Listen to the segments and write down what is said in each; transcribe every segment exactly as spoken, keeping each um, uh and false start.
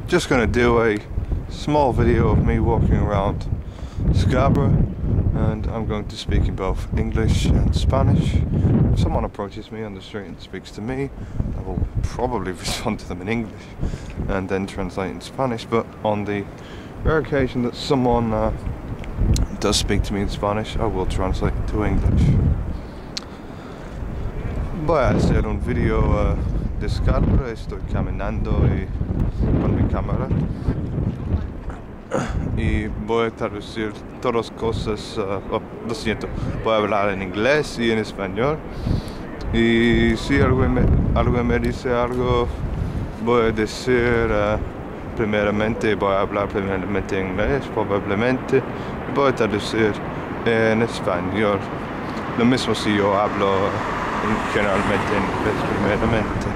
just going to do a small video of me walking around Scarborough, and I'm going to speak in both English and Spanish. If someone approaches me on the street and speaks to me, I will probably respond to them in English and then translate in Spanish, but on the rare occasion that someone uh, does speak to me in Spanish, I will translate to English. Voy a hacer un video uh, de Scarborough. Estoy caminando y, con mi cámara y voy a traducir todas cosas. Uh, oh, lo siento, voy a hablar en inglés y en español, y si alguien me, alguien me dice algo, voy a decir uh, primeramente, voy a hablar primeramente en inglés, probablemente voy a traducir en español. Lo mismo si yo hablo generalmente en inglés primeramente.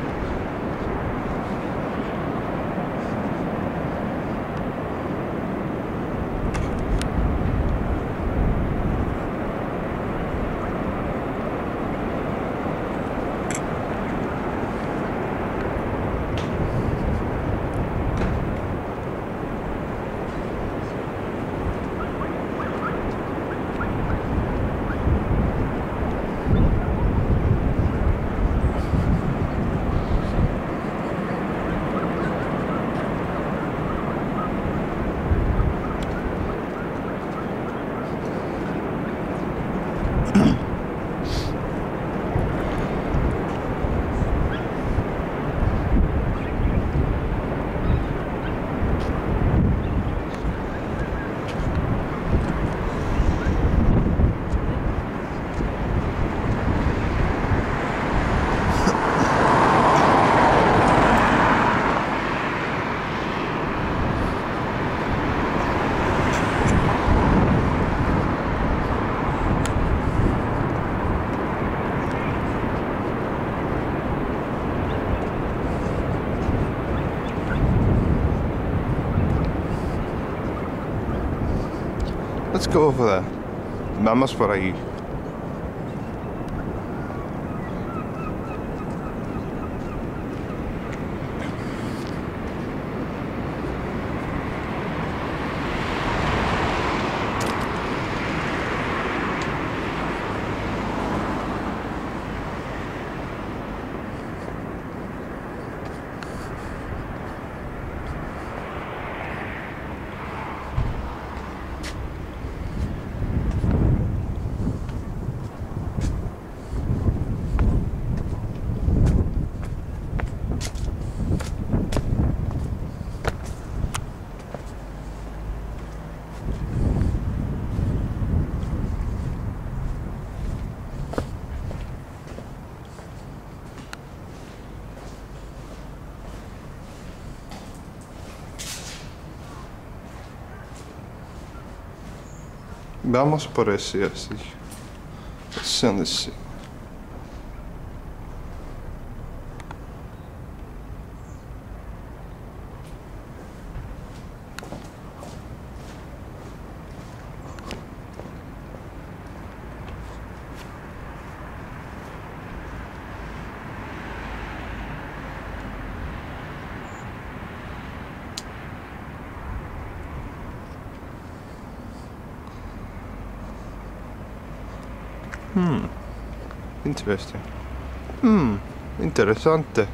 Let's go over there. Vamos por ahí. Vamos por ese así. Send this. Hmm, interesting. Hmm, interesante.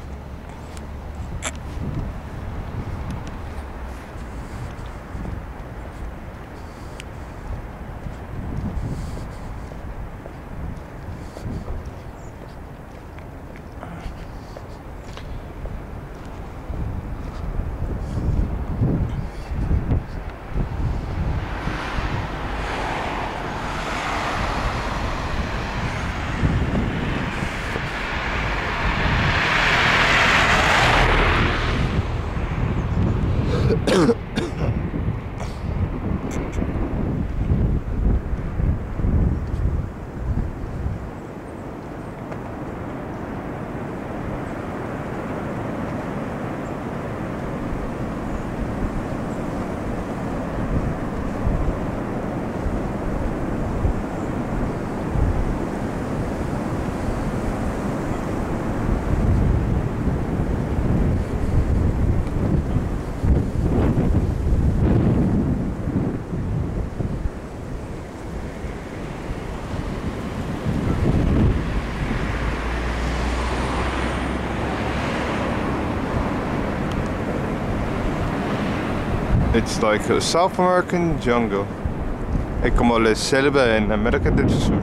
It's like a South American jungle. Es como la selva en América del Sur.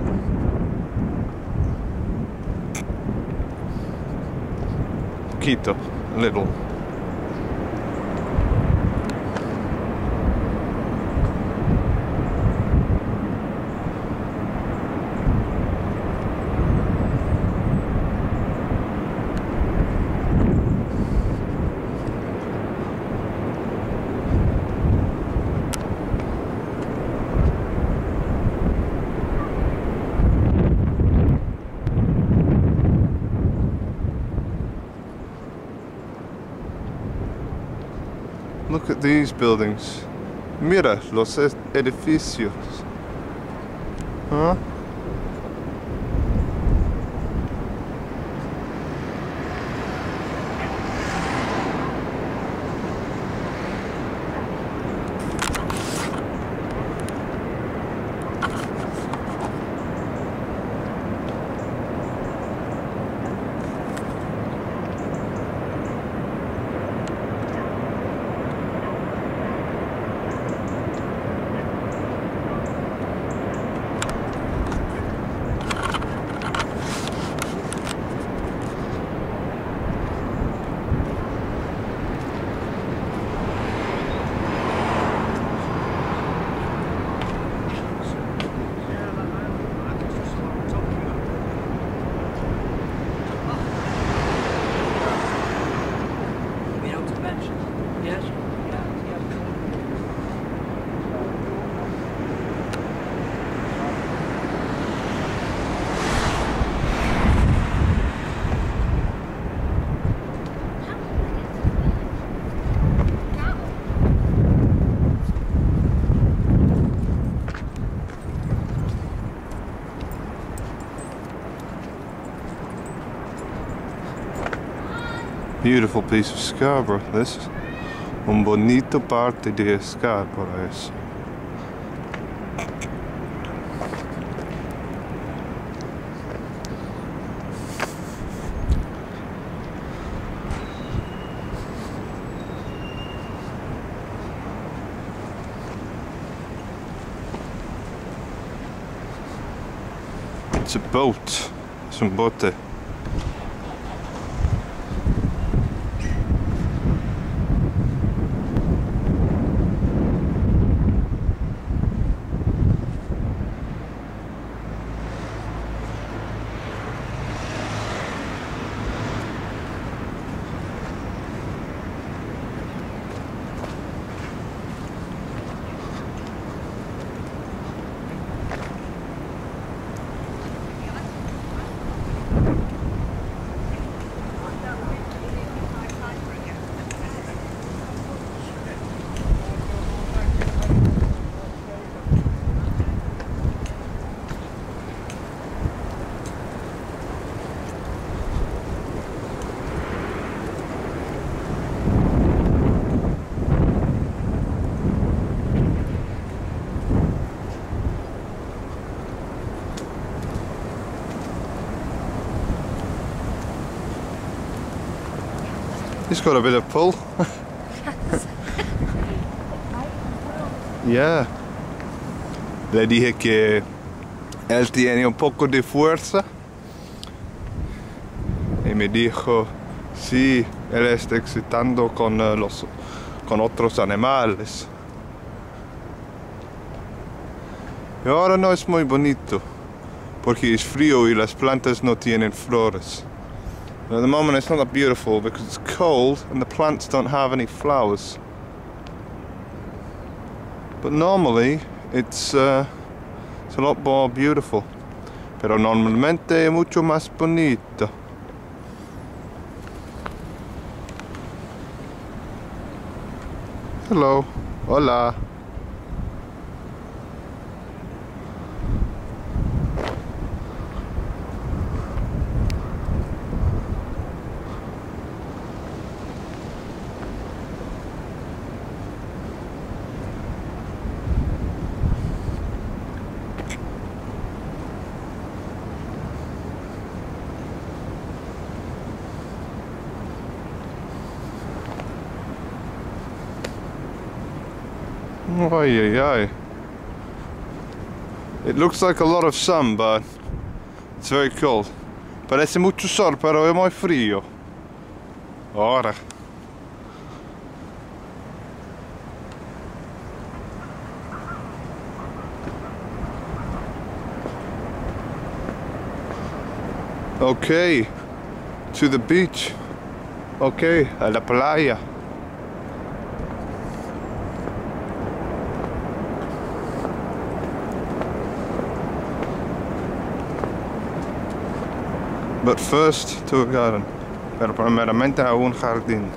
Poquito, a little. Look at these buildings. Mira los edificios. Huh? Beautiful piece of Scarborough. This is un bonito parte de Scarborough. Es. It's a boat. Es un bote. He's got a bit of pull. Yeah. Le dije que él tiene un poco de fuerza. Y me dijo, sí, él está excitando con, uh, los, con otros animales. Y ahora no es muy bonito, porque es frío y las plantas no tienen flores. At the moment it's not that beautiful because it's cold and the plants don't have any flowers. But normally it's, uh, it's a lot more beautiful. Pero normalmente es mucho más bonito. Hello. Hola. Ay, ay, ay. It looks like a lot of sun, but it's very cold. Parece mucho sol, pero es muy frío. Ahora. Okay, to the beach. Okay, a la playa. But first to a garden. Pero primeramente a un jardín.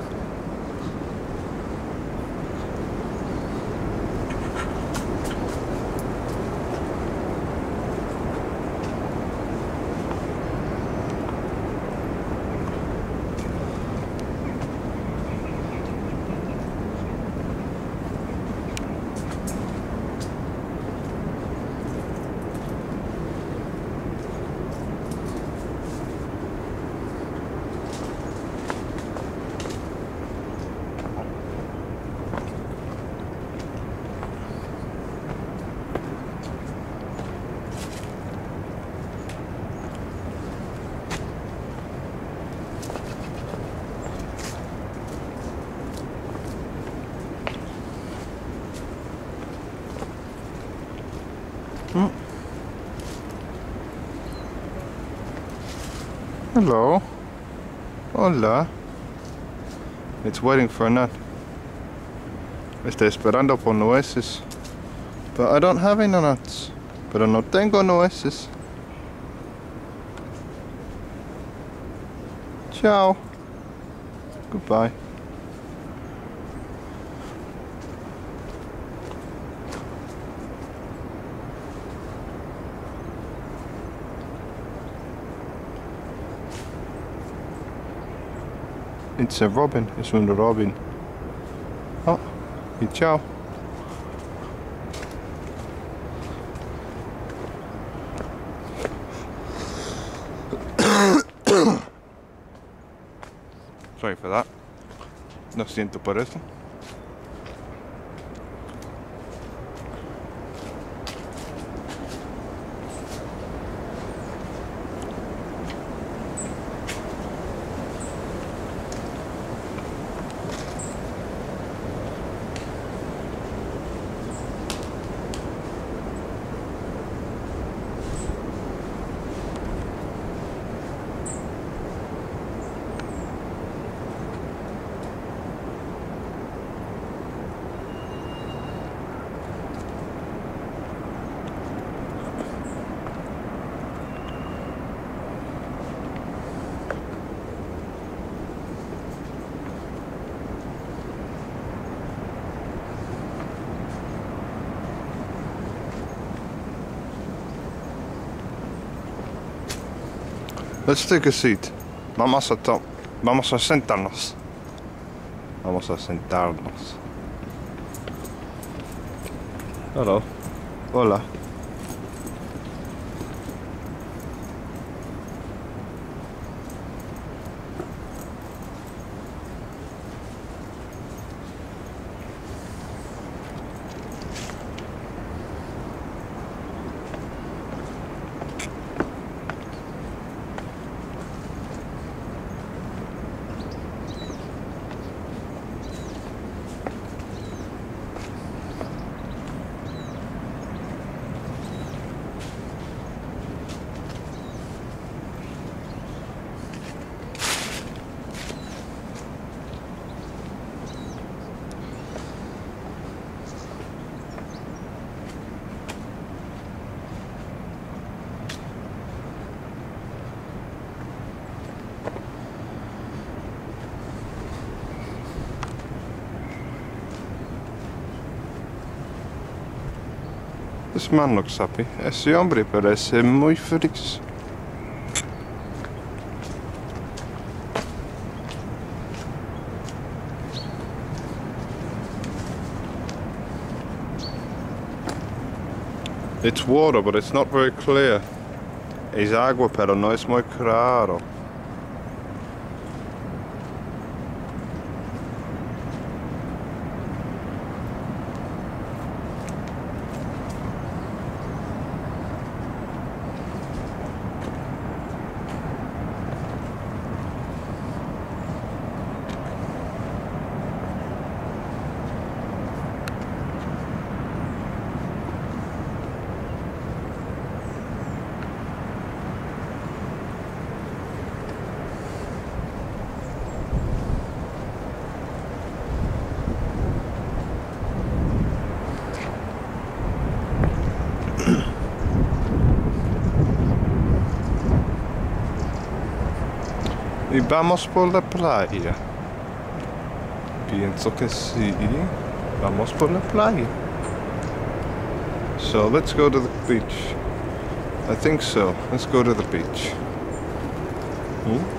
Hmm. Hello. Hola. It's waiting for a nut. Estoy esperando por nueces. But I don't have any nuts. Pero no tengo nueces. Ciao. Goodbye. It's a robin, es un robin. Oh, y ciao. Sorry for that. Lo siento por eso. Let's take a seat. Vamos a to vamos a sentarnos. Vamos a sentarnos. Hello. Hola. This man looks happy. Ese hombre parece muy feliz. It's water, but it's not very clear. Es agua, pero no es muy claro. Vamos por la playa. Pienso que sí. Vamos por la playa. So let's go to the beach. I think so. Let's go to the beach. Hmm?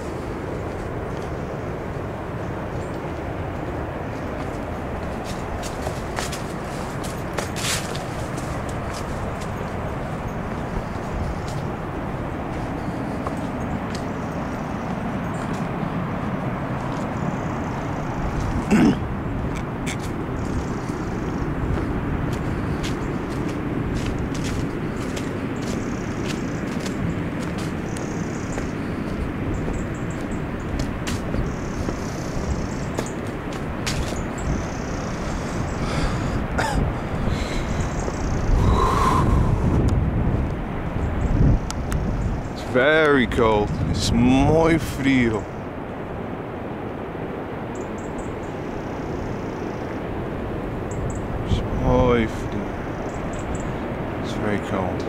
Very cold. Es muy frío. Es muy frío. It's very cold.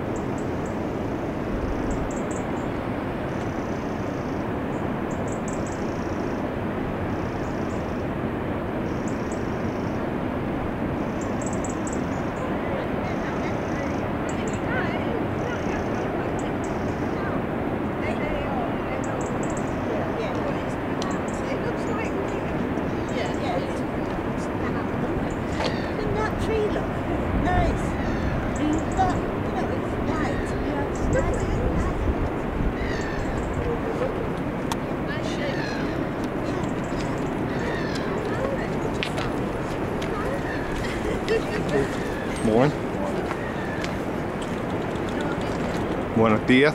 Morning. Buenos días.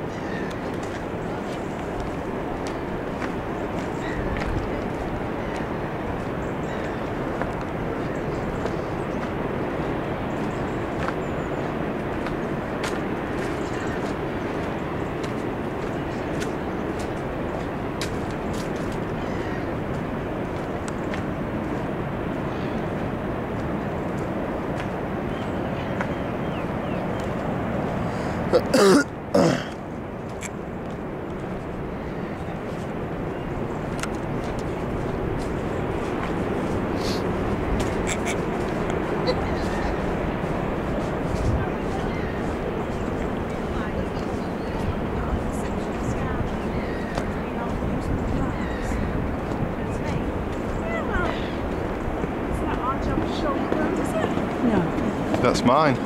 That's mine.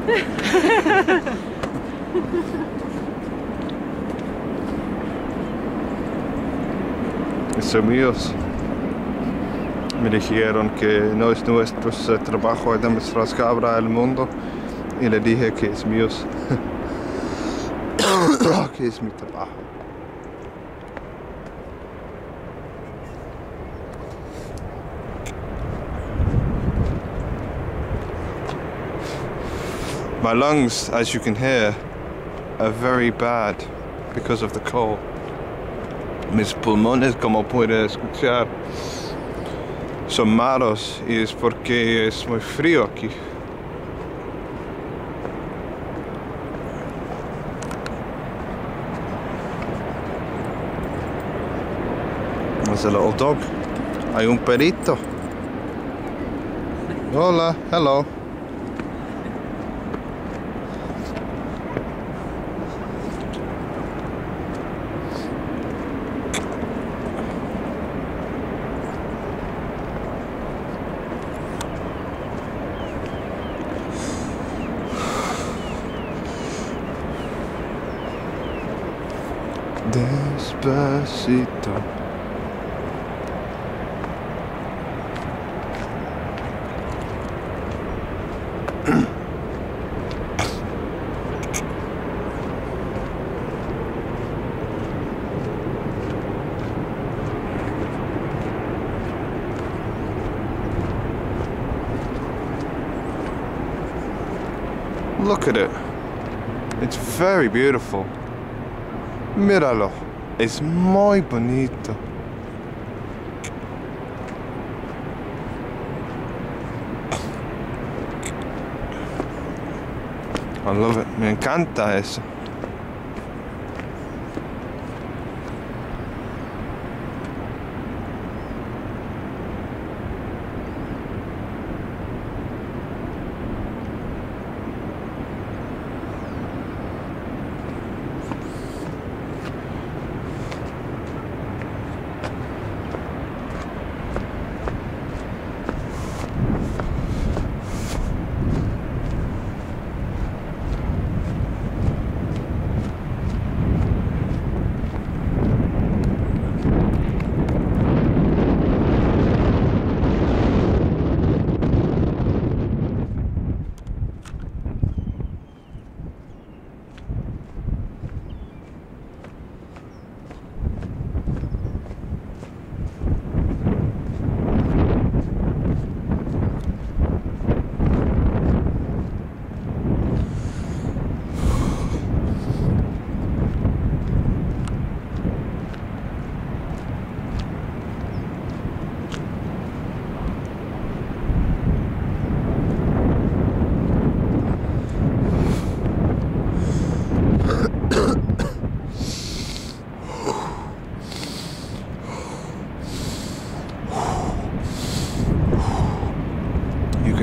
Son míos. Me dijeron que no es nuestro uh, trabajo demostrar Scarborough al mundo y le dije que es míos. Que es mi trabajo. My lungs, as you can hear, are very bad because of the cold. Mis pulmones, como puede escuchar, son malos y es porque es muy frío aquí. There's a little dog. Hay un perrito. Hola, hello. Despacito. Look at it. It's very beautiful. Míralo. Es muy bonito. I love it. Me encanta eso.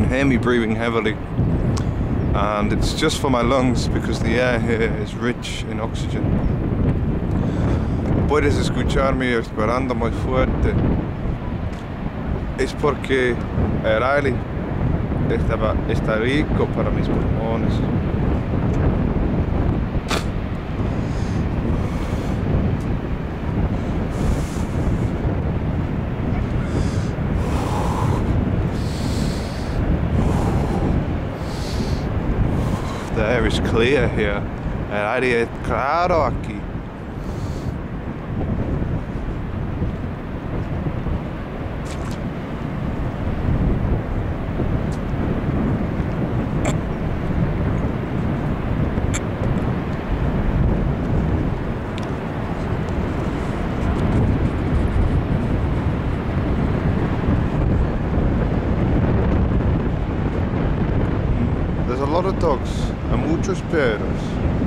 hear me breathing heavily, and it's just for my lungs because the air here is rich in oxygen. Puedes escucharme respirando muy fuerte. Es porque el aire está, está rico para mis pulmones. The air is clear here. El aire es claro aquí. There's a lot of dogs and muchos perros.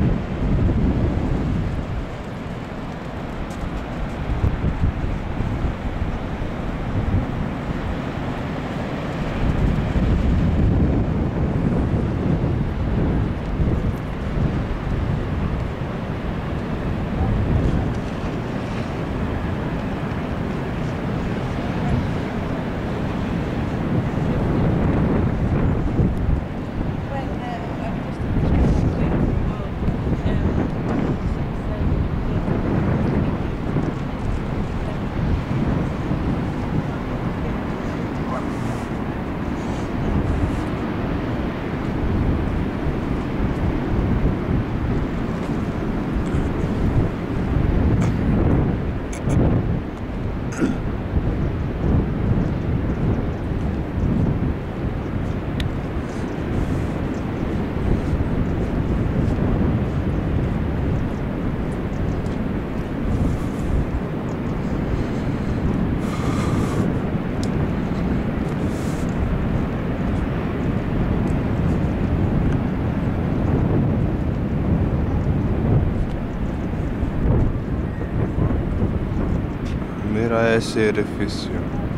Mira ese edificio.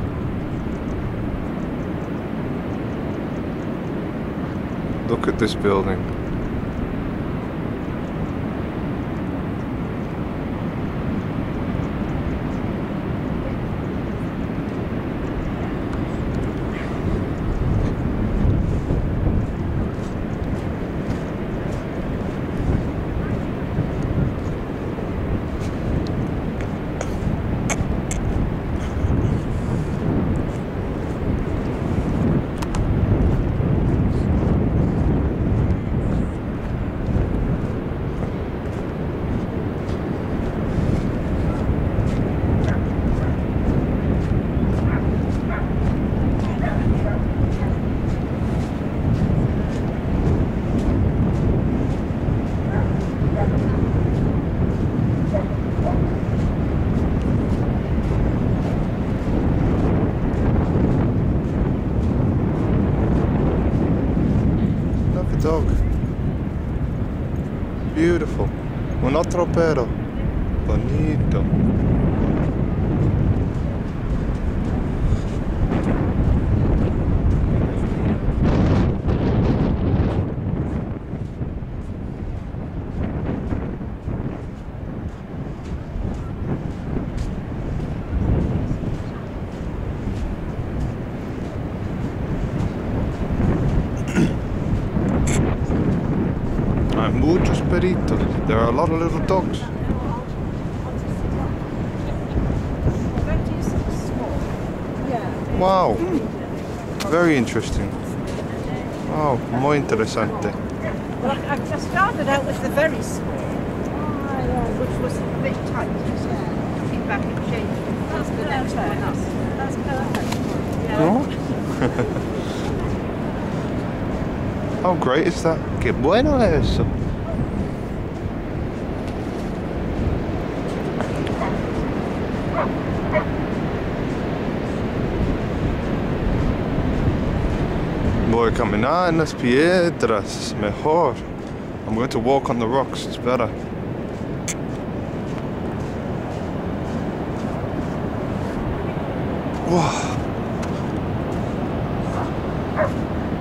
Look at this building. Dog. Beautiful. Un otro perro. Bonito. Muchos peritos. There are a lot of little dogs. Wow. Very interesting. Wow, muy interesante. Well, I, I started out with the very small, which was a bit tight. Looking back and changing. That's the next one up. That's perfect. Yeah. Oh. How great is that? Qué bueno es eso. Voy a caminar en las piedras, mejor. I'm going to walk on the rocks, it's better. Wow.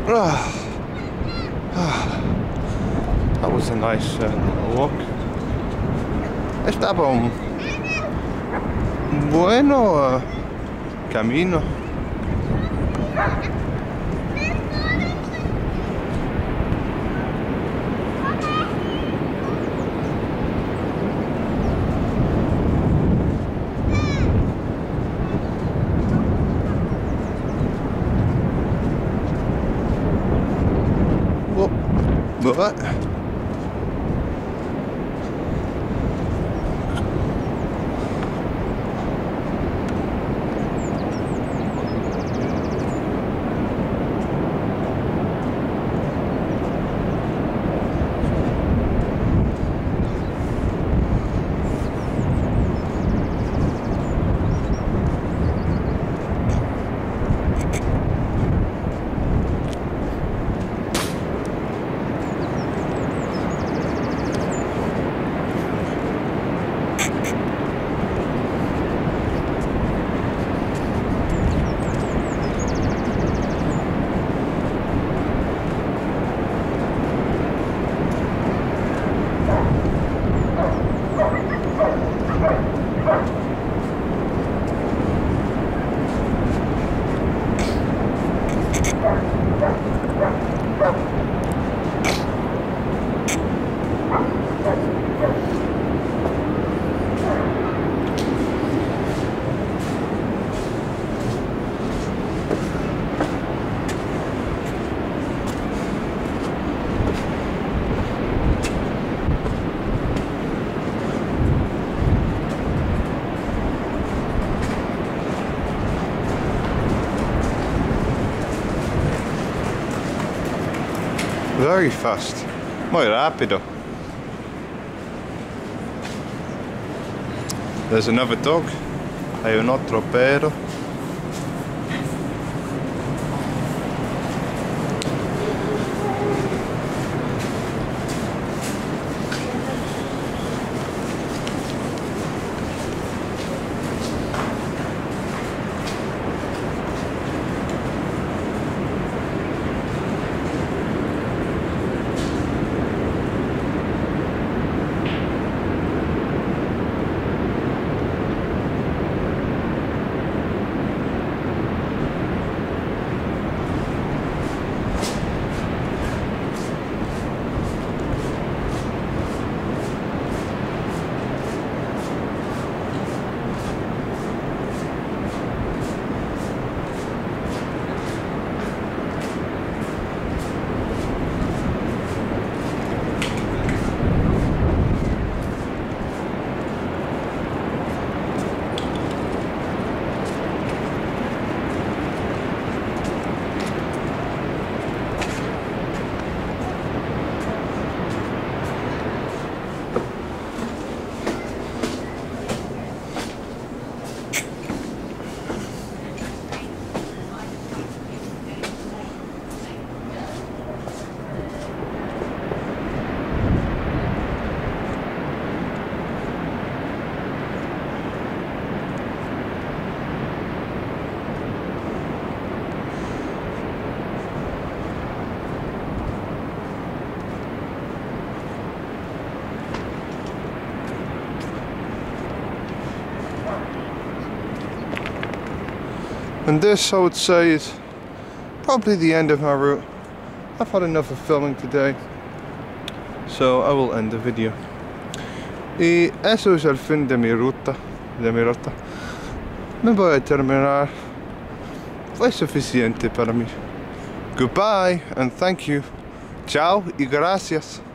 That was a nice uh, walk. Estaba un bueno uh, camino. What? Very fast, muy rápido. There's another dog. Hay un otro perro. And this, I would say, is probably the end of my route. I've had enough of filming today, so I will end the video. Y eso es el fin de mi ruta, de mi ruta. Me voy a terminar. Fue suficiente para mí. Goodbye and thank you. Ciao y gracias.